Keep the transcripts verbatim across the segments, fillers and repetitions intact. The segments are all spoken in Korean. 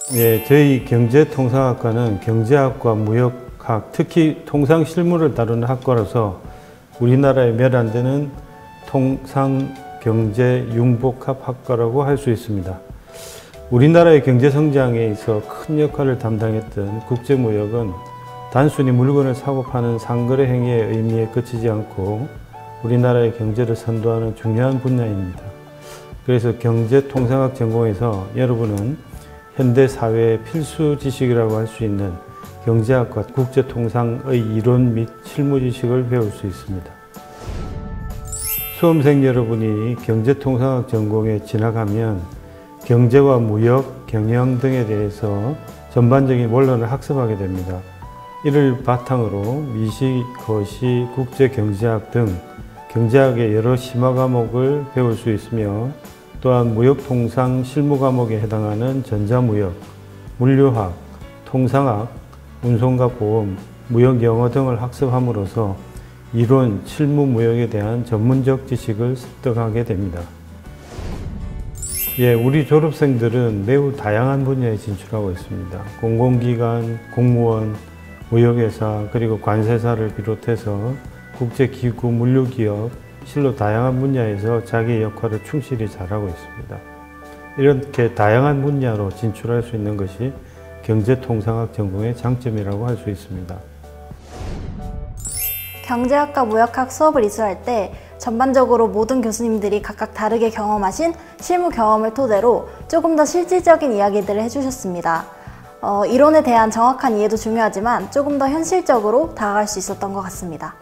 예, 저희 경제통상학과는 경제학과 무역학, 특히 통상실무를 다루는 학과로서 우리나라에 몇 안 되는 통상경제융복합학과라고 할 수 있습니다. 우리나라의 경제성장에 있어 큰 역할을 담당했던 국제무역은 단순히 물건을 사고 파는 상거래 행위의 의미에 그치지 않고 우리나라의 경제를 선도하는 중요한 분야입니다. 그래서 경제통상학 전공에서 여러분은 현대사회의 필수 지식이라고 할 수 있는 경제학과 국제통상의 이론 및 실무 지식을 배울 수 있습니다. 수험생 여러분이 경제통상학 전공에 진학하면 경제와 무역, 경영 등에 대해서 전반적인 원론을 학습하게 됩니다. 이를 바탕으로 미시, 거시, 국제경제학 등 경제학의 여러 심화 과목을 배울 수 있으며 또한 무역통상 실무 과목에 해당하는 전자무역, 물류학, 통상학, 운송과 보험, 무역영어 등을 학습함으로써 이론, 실무 무역에 대한 전문적 지식을 습득하게 됩니다. 예, 우리 졸업생들은 매우 다양한 분야에 진출하고 있습니다. 공공기관, 공무원, 무역회사, 그리고 관세사를 비롯해서 국제기구, 물류기업, 실로 다양한 분야에서 자기의 역할을 충실히 잘하고 있습니다. 이렇게 다양한 분야로 진출할 수 있는 것이 경제통상학 전공의 장점이라고 할 수 있습니다. 경제학과 무역학 수업을 이수할 때 전반적으로 모든 교수님들이 각각 다르게 경험하신 실무 경험을 토대로 조금 더 실질적인 이야기들을 해주셨습니다. 어, 이론에 대한 정확한 이해도 중요하지만 조금 더 현실적으로 다가갈 수 있었던 것 같습니다.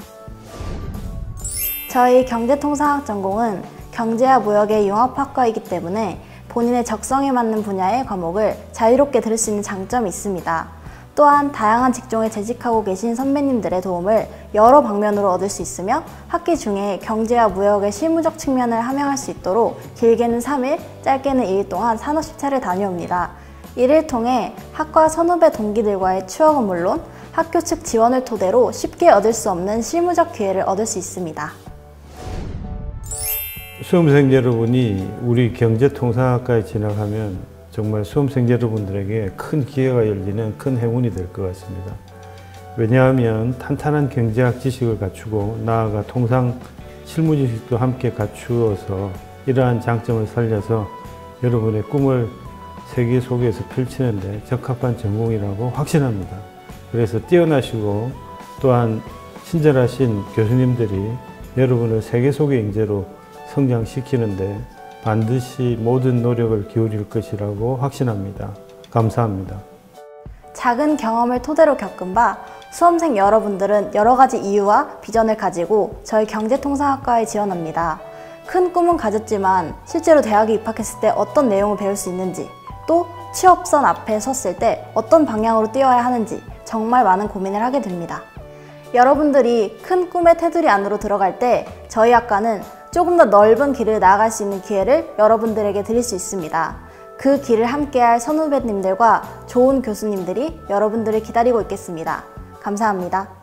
저희 경제통상학 전공은 경제와 무역의 융합학과이기 때문에 본인의 적성에 맞는 분야의 과목을 자유롭게 들을 수 있는 장점이 있습니다. 또한 다양한 직종에 재직하고 계신 선배님들의 도움을 여러 방면으로 얻을 수 있으며 학기 중에 경제와 무역의 실무적 측면을 함양할 수 있도록 길게는 삼 일, 짧게는 이 일 동안 산업시차를 다녀옵니다. 이를 통해 학과 선후배 동기들과의 추억은 물론 학교 측 지원을 토대로 쉽게 얻을 수 없는 실무적 기회를 얻을 수 있습니다. 수험생 여러분이 우리 경제통상학과에 진학하면 정말 수험생 여러분들에게 큰 기회가 열리는 큰 행운이 될 것 같습니다. 왜냐하면 탄탄한 경제학 지식을 갖추고 나아가 통상 실무 지식도 함께 갖추어서 이러한 장점을 살려서 여러분의 꿈을 세계 속에서 펼치는 데 적합한 전공이라고 확신합니다. 그래서 뛰어나시고 또한 친절하신 교수님들이 여러분을 세계 속의 인재로 성장시키는데 반드시 모든 노력을 기울일 것이라고 확신합니다. 감사합니다. 작은 경험을 토대로 겪은 바 수험생 여러분들은 여러 가지 이유와 비전을 가지고 저희 경제통상학과에 지원합니다. 큰 꿈은 가졌지만 실제로 대학에 입학했을 때 어떤 내용을 배울 수 있는지, 또 취업선 앞에 섰을 때 어떤 방향으로 뛰어야 하는지 정말 많은 고민을 하게 됩니다. 여러분들이 큰 꿈의 테두리 안으로 들어갈 때 저희 학과는 조금 더 넓은 길을 나아갈 수 있는 기회를 여러분들에게 드릴 수 있습니다. 그 길을 함께할 선후배님들과 좋은 교수님들이 여러분들을 기다리고 있겠습니다. 감사합니다.